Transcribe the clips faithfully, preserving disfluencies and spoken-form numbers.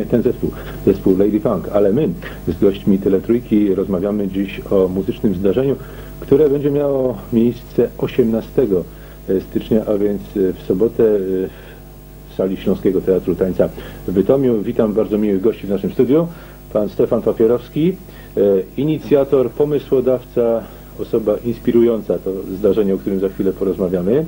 ten zespół, zespół Lady Funk, ale my z gośćmi Tyle Trójki rozmawiamy dziś o muzycznym zdarzeniu, które będzie miało miejsce osiemnastego stycznia, a więc w sobotę w sali Śląskiego Teatru Tańca w Bytomiu. Witam bardzo miłych gości w naszym studiu. Pan Stefan Papierowski, inicjator, pomysłodawca, osoba inspirująca to zdarzenie, o którym za chwilę porozmawiamy,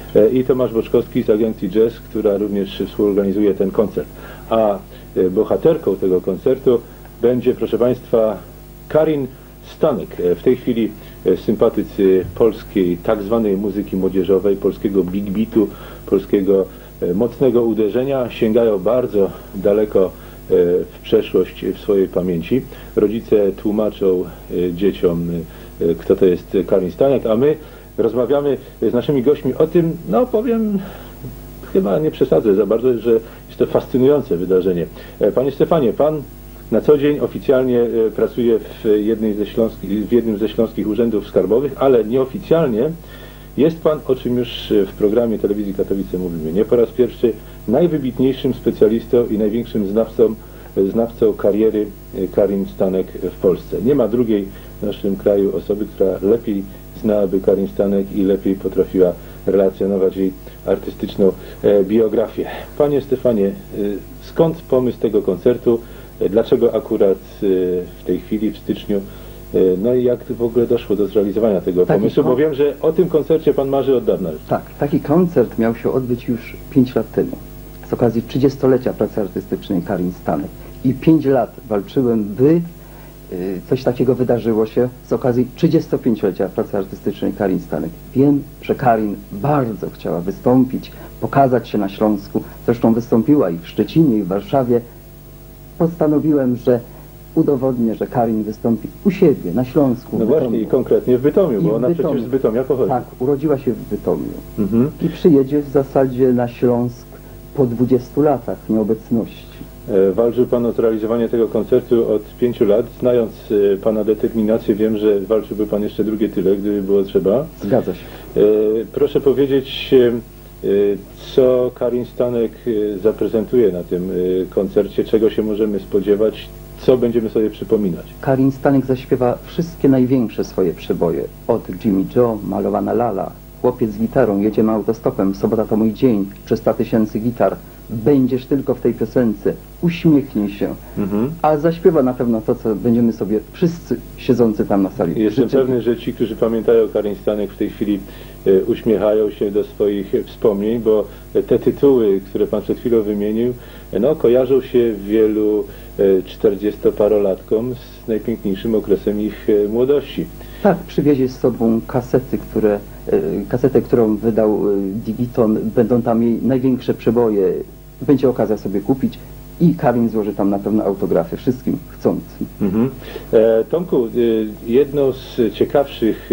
i Tomasz Boczkowski z agencji Jazz, która również współorganizuje ten koncert. A bohaterką tego koncertu będzie, proszę Państwa, Karin Stanek. W tej chwili sympatycy polskiej tak zwanej muzyki młodzieżowej, polskiego big beatu, polskiego mocnego uderzenia sięgają bardzo daleko w przeszłość w swojej pamięci. Rodzice tłumaczą dzieciom, kto to jest Karin Stanek, a my rozmawiamy z naszymi gośćmi o tym, no powiem, chyba nie przesadzę za bardzo, że jest to fascynujące wydarzenie. Panie Stefanie, pan na co dzień oficjalnie pracuje w, jednej ze śląskich, w jednym ze śląskich urzędów skarbowych, ale nieoficjalnie jest pan, o czym już w programie telewizji Katowice mówimy, nie po raz pierwszy, najwybitniejszym specjalistą i największym znawcą, znawcą kariery Karin Stanek w Polsce. Nie ma drugiej w naszym kraju osoby, która lepiej znałaby Karin Stanek i lepiej potrafiła relacjonować jej artystyczną biografię. Panie Stefanie, skąd pomysł tego koncertu? Dlaczego akurat w tej chwili, w styczniu? No i jak w ogóle doszło do zrealizowania tego taki pomysłu? Bo wiem, że o tym koncercie pan marzy od dawna już. Tak, taki koncert miał się odbyć już pięć lat temu. Z okazji trzydziestolecia pracy artystycznej Karin Stanek. I pięć lat walczyłem, by coś takiego wydarzyło się z okazji trzydziestopięciolecia pracy artystycznej Karin Stanek. Wiem, że Karin bardzo chciała wystąpić, pokazać się na Śląsku. Zresztą wystąpiła i w Szczecinie, i w Warszawie. Postanowiłem, że udowodnię, że Karin wystąpi u siebie, na Śląsku. No właśnie, i konkretnie w Bytomiu, bo ona przecież z Bytomia pochodzi. Tak, urodziła się w Bytomiu. Mhm. I przyjedzie w zasadzie na Śląsk po dwudziestu latach nieobecności. E, walczył pan o zrealizowanie tego koncertu od pięciu lat. Znając e, pana determinację, wiem, że walczyłby pan jeszcze drugie tyle, gdyby było trzeba. Zgadza się. E, proszę powiedzieć, e, co Karin Stanek zaprezentuje na tym koncercie, czego się możemy spodziewać, co będziemy sobie przypominać. Karin Stanek zaśpiewa wszystkie największe swoje przeboje. Od Jimmy Joe, Malowana Lala, Chłopiec z gitarą, Jedziemy autostopem, Sobota to mój dzień, trzysta tysięcy gitar. Będziesz tylko w tej piosence, uśmiechnij się. Mhm. A zaśpiewa na pewno to, co będziemy sobie wszyscy siedzący tam na sali. Jestem pewny, że ci, którzy pamiętają Karin Stanek, w tej chwili e, uśmiechają się do swoich wspomnień, bo te tytuły, które pan przed chwilą wymienił, no, kojarzą się wielu e, czterdziestoparolatkom z najpiękniejszym okresem ich e, młodości. Tak, przywiezie z sobą kasety, które, e, kasetę, którą wydał e, Digiton. Będą tam jej największe przeboje. Będzie okazja sobie kupić i Karin złoży tam na pewno autografy wszystkim chcącym. Mhm. E, Tomku, e, jedną z ciekawszych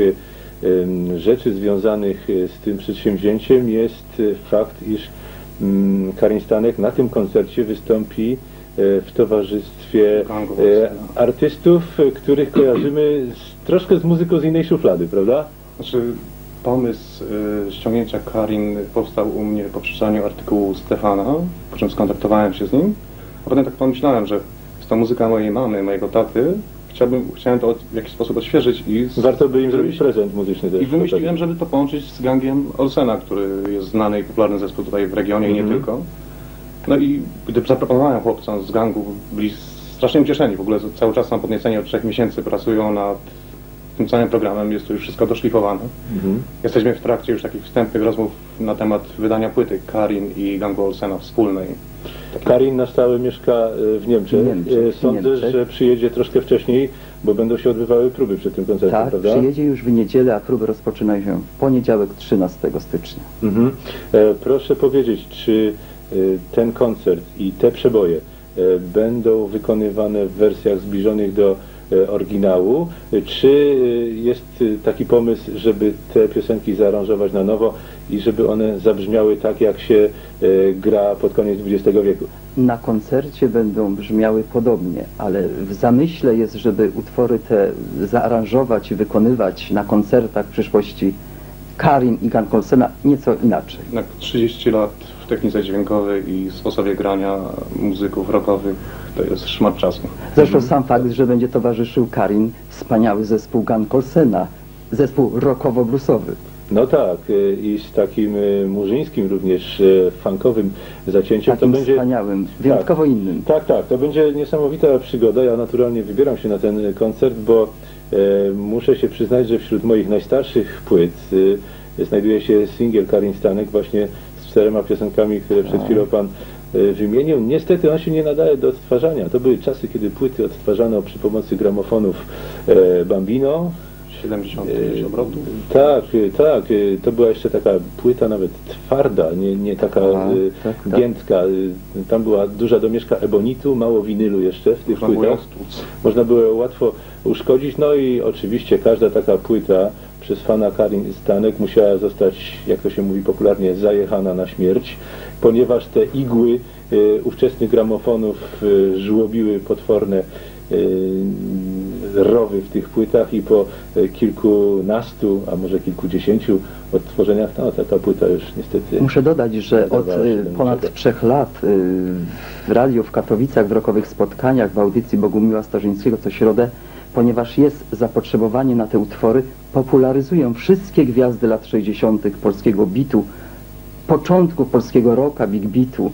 e, rzeczy związanych z tym przedsięwzięciem jest fakt, iż m, Karin Stanek na tym koncercie wystąpi w towarzystwie e, artystów, których kojarzymy z, troszkę z muzyką z innej szuflady, prawda? Znaczy, pomysł y, ściągnięcia Karin powstał u mnie po przeczytaniu artykułu Stefana, po czym skontaktowałem się z nim. A potem tak pomyślałem, że jest to muzyka mojej mamy, mojego taty. Chciałbym, chciałem to od, w jakiś sposób odświeżyć i... Z, Warto by im zrobić prezent muzyczny też. I wymyśliłem, żeby to połączyć z gangiem Olsena, który jest znany i popularny zespół tutaj w regionie mm-hmm. i nie tylko. No i gdy zaproponowałem chłopcom z gangu, byli strasznie ucieszeni. W ogóle cały czas są podnieceni, od trzech miesięcy pracują nad tym całym programem, jest to już wszystko doszlifowane. Mhm. Jesteśmy w trakcie już takich wstępnych rozmów na temat wydania płyty Karin i gangu Olsena wspólnej. Takie... Karin na stałe mieszka w Niemczech. Niemczech Sądzę, Niemczech. że przyjedzie troszkę wcześniej, bo będą się odbywały próby przed tym koncertem, tak, prawda? Przyjedzie już w niedzielę, a próby rozpoczynają się w poniedziałek trzynastego stycznia. Mhm. E, proszę powiedzieć, czy ten koncert i te przeboje będą wykonywane w wersjach zbliżonych do oryginału, czy jest taki pomysł, żeby te piosenki zaaranżować na nowo i żeby one zabrzmiały tak, jak się gra pod koniec dwudziestego wieku? Na koncercie będą brzmiały podobnie, ale w zamyśle jest, żeby utwory te zaaranżować i wykonywać na koncertach w przyszłości Karin i Gang Olsena nieco inaczej. Jednak trzydzieści lat w technice dźwiękowej i sposobie grania muzyków rockowych to jest szmat czasu. Zresztą sam fakt, że będzie towarzyszył Karin wspaniały zespół Gang Olsena, zespół rockowo-bluesowy. No tak, y, i z takim y, murzyńskim również y, funkowym zacięciem. Takim to będzie wspaniałym, wyjątkowo tak, innym. Tak, tak, to będzie niesamowita przygoda. Ja naturalnie wybieram się na ten koncert, bo y, muszę się przyznać, że wśród moich najstarszych płyt y, znajduje się singiel Karin Stanek właśnie z czterema piosenkami, które przed chwilą pan y, wymienił. Niestety on się nie nadaje do odtwarzania. To były czasy, kiedy płyty odtwarzano przy pomocy gramofonów y, Bambino. siedemdziesiąt obrotów? Tak, tak. To była jeszcze taka płyta nawet twarda, nie, nie taka Aha, y, tak, tak. giętka. Tam była duża domieszka ebonitu, mało winylu jeszcze w tych Można było ją płytach. stłuc. Można było ją łatwo uszkodzić. No i oczywiście każda taka płyta przez fana Karin Stanek musiała zostać, jak to się mówi popularnie, zajechana na śmierć, ponieważ te igły y, ówczesnych gramofonów y, żłobiły potworne rowy w tych płytach i po kilkunastu, a może kilkudziesięciu odtworzeniach, no taka płyta już niestety... Muszę dodać, że od nadawała się y, do ponad niczego. trzech lat y, w radiu w Katowicach, w rokowych spotkaniach, w audycji Bogumiła Starzyńskiego co środę, ponieważ jest zapotrzebowanie na te utwory, popularyzują wszystkie gwiazdy lat sześćdziesiątych polskiego bitu, początku polskiego rocka, big beatu.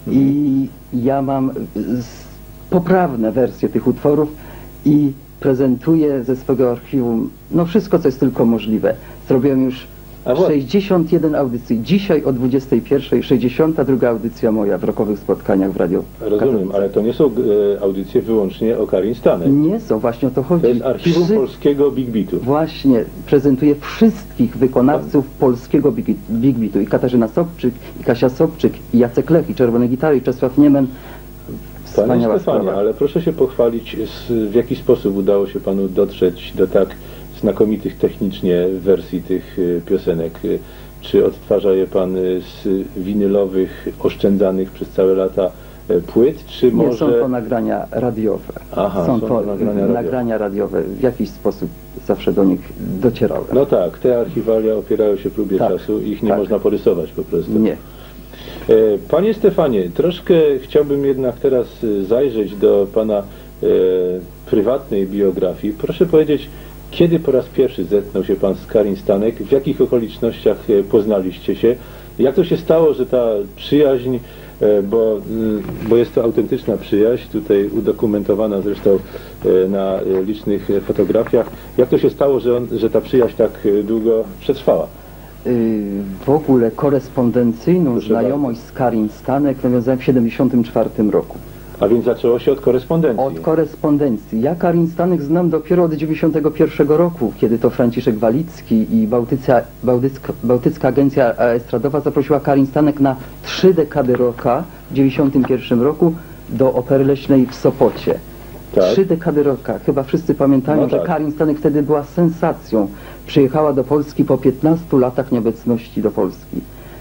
I ja mam z, poprawne wersje tych utworów i prezentuję ze swego archiwum no wszystko, co jest tylko możliwe. Zrobiłem już A właśnie. sześćdziesiąt jeden audycji. Dzisiaj o dwudziestej pierwszej, sześćdziesiąta druga audycja moja w rokowych spotkaniach w Radio Rozumiem, Katowicach. ale to nie są e, audycje wyłącznie o Karin Stanek. Nie są, właśnie o to chodzi. To jest archiwum Wszy- polskiego Big Beatu. Właśnie, prezentuję wszystkich wykonawców polskiego big, big beatu. I Katarzyna Sobczyk, i Kasia Sobczyk, i Jacek Lech, i Czerwone Gitary, i Czesław Niemen. Panie Wspaniała Stefanie, sprawa. ale proszę się pochwalić, z, w jaki sposób udało się panu dotrzeć do tak znakomitych technicznie wersji tych y, piosenek. Y, Czy odtwarza je pan y, z winylowych, oszczędzanych przez całe lata y, płyt, czy Nie, może... są to nagrania radiowe. Aha, są, są to to nagrania radiowe. nagrania radiowe. W jakiś sposób zawsze do nich docierałem. No tak, te archiwalia opierają się próbie Tak, czasu, ich nie tak. można porysować po prostu. Nie. E, Panie Stefanie, troszkę chciałbym jednak teraz e, zajrzeć do pana e, prywatnej biografii. Proszę powiedzieć, kiedy po raz pierwszy zetknął się pan z Karin Stanek? W jakich okolicznościach e, poznaliście się? Jak to się stało, że ta przyjaźń, e, bo, mm, bo jest to autentyczna przyjaźń, tutaj udokumentowana zresztą e, na e, licznych e, fotografiach. Jak to się stało, że, on, że ta przyjaźń tak e, długo przetrwała? Y, w ogóle korespondencyjną Proszę znajomość z Karin Stanek nawiązałem w siedemdziesiątym czwartym roku. A więc zaczęło się od korespondencji. Od korespondencji. Ja Karin Stanek znam dopiero od dziewięćdziesiątego pierwszego roku, kiedy to Franciszek Walicki i Bałtycka, Bałtycka, Bałtycka Agencja Estradowa zaprosiła Karin Stanek na trzy dekady rocka w dziewięćdziesiątym pierwszym roku do Opery Leśnej w Sopocie. Tak. Trzy dekady rocka. Chyba wszyscy pamiętają, No że tak. Karin Stanek wtedy była sensacją. Przyjechała do Polski po piętnastu latach nieobecności do Polski.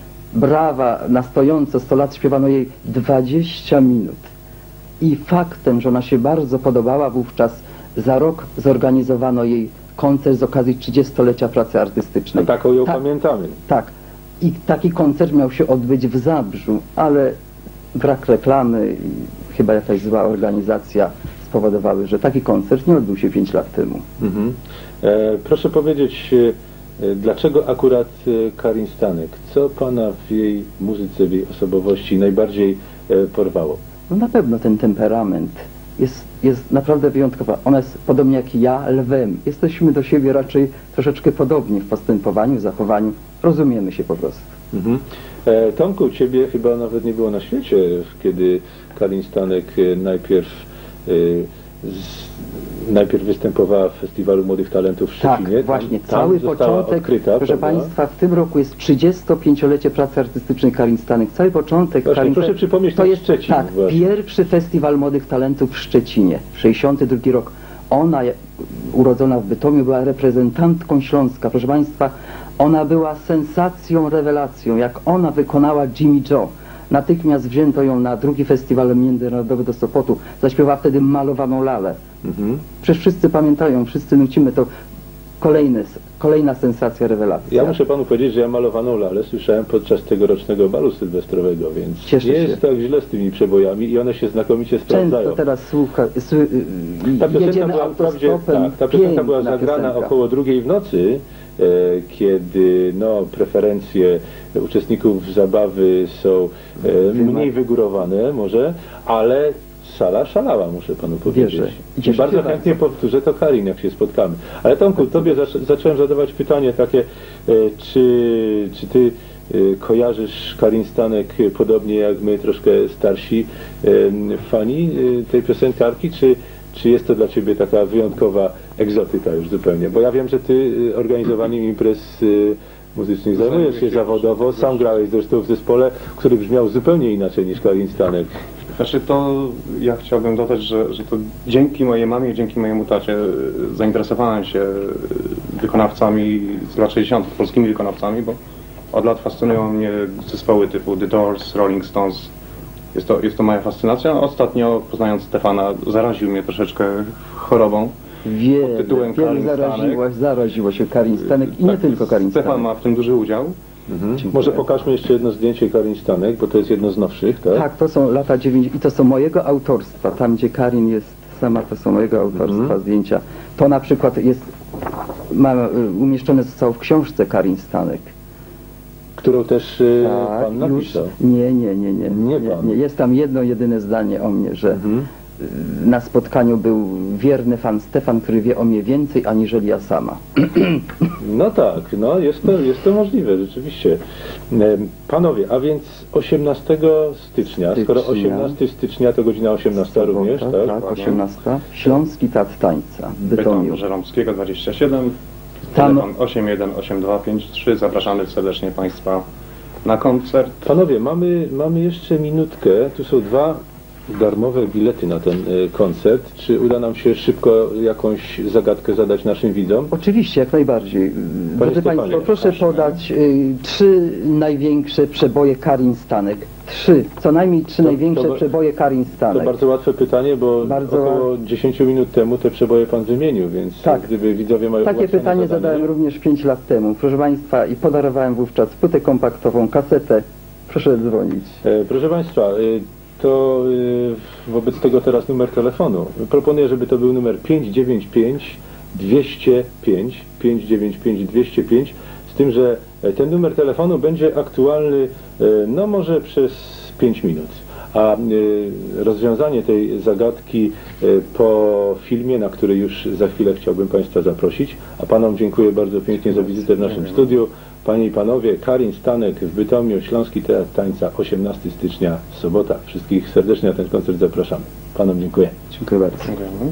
Brawa, na stojąco, sto lat śpiewano jej dwadzieścia minut. I faktem, że ona się bardzo podobała wówczas, za rok zorganizowano jej koncert z okazji trzydziestolecia pracy artystycznej. No taką ją Tak. pamiętamy. Tak. I taki koncert miał się odbyć w Zabrzu, ale brak reklamy i chyba jakaś zła organizacja spowodowały, że taki koncert nie odbył się pięć lat temu. Mhm. E, proszę powiedzieć, e, dlaczego akurat e, Karin Stanek? Co pana w jej muzyce, w jej osobowości najbardziej e, porwało? No na pewno ten temperament jest, jest naprawdę wyjątkowa. Ona jest podobnie jak ja, lwem. Jesteśmy do siebie raczej troszeczkę podobni w postępowaniu, zachowaniu. Rozumiemy się po prostu. Mhm. E, Tomku, ciebie chyba nawet nie było na świecie, kiedy Karin Stanek e, najpierw e, z, najpierw występowała w Festiwalu Młodych Talentów w Szczecinie. Tak, właśnie. Tam Cały została początek, odkryta, proszę prawda? Państwa, w tym roku jest trzydziestopięciolecie pracy artystycznej Karin Stanek. Cały początek Właśnie, Karin proszę Stanek- przypomnieć to ten jest Szczecin tak, właśnie. pierwszy Festiwal Młodych Talentów w Szczecinie, sześćdziesiąty drugi rok. Ona, urodzona w Bytomiu, była reprezentantką Śląska. Proszę Państwa, ona była sensacją, rewelacją. Jak ona wykonała Jimmy Joe, natychmiast wzięto ją na drugi festiwal międzynarodowy do Sopotu. Zaśpiewała wtedy Malowaną lalę. Mhm. Przecież wszyscy pamiętają, wszyscy nucimy to. kolejny, kolejna sensacja, rewelacja. Ja muszę panu powiedzieć, że ja malowaną lalę słyszałem podczas tegorocznego balu sylwestrowego, więc Cieszę nie się. jest tak źle z tymi przebojami i one się znakomicie sprawdzają. Często teraz słucha, słu, Ta piosenka jedziemy była, wprawdzie, autostopem, tak, ta piosenka była piękna zagrana piosenka. około drugiej w nocy, e, kiedy no, preferencje uczestników zabawy są e, mniej wygórowane może, ale sala szalała, muszę panu powiedzieć. Wierzę. I I cieszę bardzo się chętnie powtórzę to, Karin, jak się spotkamy. Ale Tomku, tobie zac zacząłem zadawać pytanie takie, e, czy, czy ty e, kojarzysz Karin Stanek e, podobnie jak my, troszkę starsi e, fani e, tej piosenkarki, czy, czy jest to dla ciebie taka wyjątkowa egzotyka już zupełnie? Bo ja wiem, że ty e, organizowaniem imprez e, muzycznych zajmujesz się zawodowo, sam grałeś zresztą w zespole, który brzmiał zupełnie inaczej niż Karin Stanek. Znaczy to ja chciałbym dodać, że, że to dzięki mojej mamie i dzięki mojemu tacie zainteresowałem się wykonawcami z lat sześćdziesiątych, polskimi wykonawcami, bo od lat fascynują mnie zespoły typu The Doors, Rolling Stones. Jest to, jest to moja fascynacja. Ostatnio, poznając Stefana, zaraził mnie troszeczkę chorobą. Wiele, tytułem wiele Karin zaraziła, zaraziło się Karin Stanek i nie Tak, tylko Karin Stefan Stanek. ma w tym duży udział. Mhm. Może pokażmy jeszcze jedno zdjęcie Karin Stanek, bo to jest jedno z nowszych, tak? Tak, to są lata dziewięćdziesiąte i to są mojego autorstwa. Tam, gdzie Karin jest sama, to są mojego autorstwa Mhm. zdjęcia. To na przykład jest, ma, umieszczone zostało w książce Karin Stanek. Którą też y, Tak, pan już, napisał. nie, nie, nie, nie, Nie pan. nie. Jest tam jedno, jedyne zdanie o mnie, że Mhm. y, na spotkaniu był wierny fan Stefan, który wie o mnie więcej aniżeli ja sama. No tak, no jest to, jest to możliwe, rzeczywiście. Em, Panowie, a więc osiemnastego stycznia, skoro Stycznia. osiemnastego stycznia to godzina osiemnasta również, Sobota, tak? tak, osiemnasta. Śląski Teatr Tańca w Bytomiu. Bytom Żeromskiego dwadzieścia siedem, Tam- telefon osiem jeden osiem dwa pięć trzy. Zapraszamy serdecznie Państwa na koncert. Panowie, mamy, mamy jeszcze minutkę, tu są dwa darmowe bilety na ten y, koncert. Czy uda nam się szybko jakąś zagadkę zadać naszym widzom? Oczywiście, jak najbardziej. Drodzy Stefanie, Państwo, proszę proszę. podać y, trzy największe przeboje Karin Stanek. Trzy, co najmniej trzy To- największe to- przeboje Karin To Stanek. bardzo łatwe pytanie, bo Bardzo około dziesięć minut temu te przeboje pan wymienił, więc Tak. gdyby widzowie mają Takie ułatwione pytanie zadanie- zadałem również pięć lat temu, proszę Państwa, i podarowałem wówczas płytę kompaktową, kasetę. Proszę dzwonić. E, Proszę Państwa, e, to e, wobec tego teraz numer telefonu. Proponuję, żeby to był numer pięć dziewięć pięć dwieście pięć, pięć dziewięć pięć dwieście pięć, z tym, że e, ten numer telefonu będzie aktualny e, no może przez pięć minut. A e, rozwiązanie tej zagadki e, po filmie, na który już za chwilę chciałbym Państwa zaprosić. A Panom dziękuję bardzo pięknie za wizytę w naszym studiu. Panie i Panowie, Karin Stanek w Bytomiu, Śląski Teatr Tańca, osiemnastego stycznia, sobota. Wszystkich serdecznie na ten koncert zapraszamy. Panom dziękuję. Dziękuję bardzo. Dziękujemy.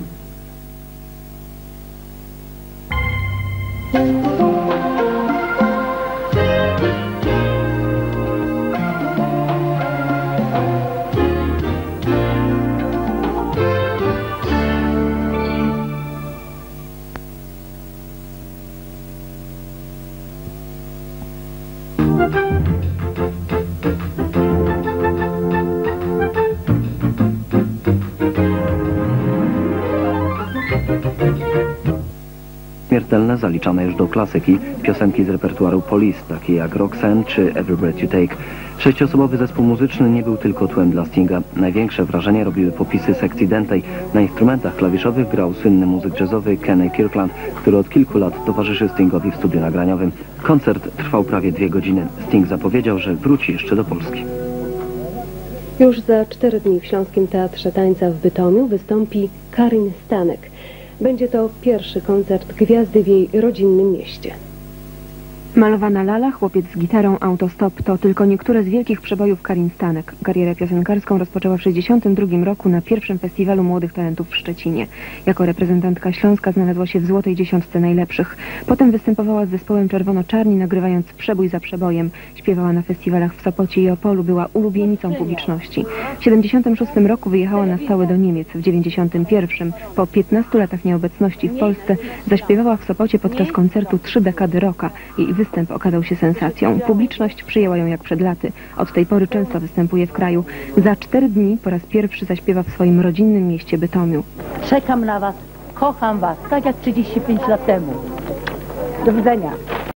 Śmiertelne zaliczane już do klasyki, piosenki z repertuaru Police, takie jak Roxanne czy Every Breath You Take. Sześciosobowy zespół muzyczny nie był tylko tłem dla Stinga. Największe wrażenie robiły popisy sekcji dętej. Na instrumentach klawiszowych grał słynny muzyk jazzowy Kenny Kirkland, który od kilku lat towarzyszy Stingowi w studiu nagraniowym. Koncert trwał prawie dwie godziny. Sting zapowiedział, że wróci jeszcze do Polski. Już za cztery dni w Śląskim Teatrze Tańca w Bytomiu wystąpi Karin Stanek. Będzie to pierwszy koncert gwiazdy w jej rodzinnym mieście. Malowana lala, chłopiec z gitarą, autostop to tylko niektóre z wielkich przebojów Karin Stanek. Karierę piosenkarską rozpoczęła w tysiąc dziewięćset sześćdziesiątym drugim roku na pierwszym festiwalu młodych talentów w Szczecinie. Jako reprezentantka Śląska znalazła się w złotej dziesiątce najlepszych. Potem występowała z zespołem Czerwono-Czarni, nagrywając przebój za przebojem. Śpiewała na festiwalach w Sopocie i Opolu, była ulubienicą publiczności. W tysiąc dziewięćset siedemdziesiątym szóstym roku wyjechała na stałe do Niemiec. W tysiąc dziewięćset dziewięćdziesiątym pierwszym, po piętnastu latach nieobecności w Polsce, zaśpiewała w Sopocie podczas koncertu Trzy dekady rocka. Jej występ okazał się sensacją. Publiczność przyjęła ją jak przed laty. Od tej pory często występuje w kraju. Za cztery dni po raz pierwszy zaśpiewa w swoim rodzinnym mieście Bytomiu. Czekam na was, kocham was, tak jak trzydzieści pięć lat temu. Do widzenia.